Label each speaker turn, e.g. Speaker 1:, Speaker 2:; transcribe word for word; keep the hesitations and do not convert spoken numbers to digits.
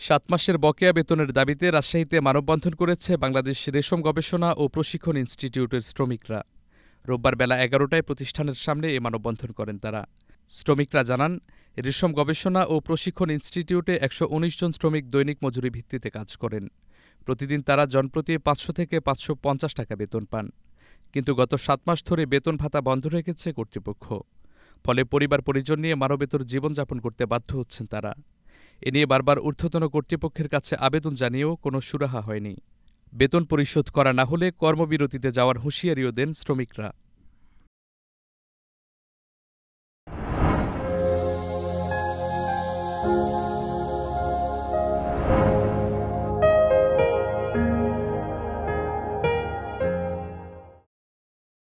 Speaker 1: সাত মাসের বকেয়া বেতনের দাবিতে রাজশাহীতে মানববন্ধন করেছে বাংলাদেশ রেশম গবেষণা ও প্রশিক্ষণ ইনস্টিটিউটের শ্রমিকরা। রোববার বেলা এগারোটায় প্রতিষ্ঠানের সামনে এ মানববন্ধন করেন তারা। শ্রমিকরা জানান, রেশম গবেষণা ও প্রশিক্ষণ ইনস্টিটিউটে একশো উনিশ জন শ্রমিক দৈনিক মজুরি ভিত্তিতে কাজ করেন। প্রতিদিন তারা জনপ্রতি পাঁচশো থেকে পাঁচশো পঞ্চাশ টাকা বেতন পান। কিন্তু গত সাত মাস ধরে বেতন ভাতা বন্ধ রেখেছে কর্তৃপক্ষ। ফলে পরিবার পরিজন নিয়ে মানবেতর জীবনযাপন করতে বাধ্য হচ্ছেন তারা। এ নিয়ে বারবার ঊর্ধ্বতন কর্তৃপক্ষের কাছে আবেদন জানিয়েও কোনো সুরাহা হয়নি। বেতন পরিশোধ করা না হলে কর্মবিরতিতে যাওয়ার হুঁশিয়ারিও দেন শ্রমিকরা।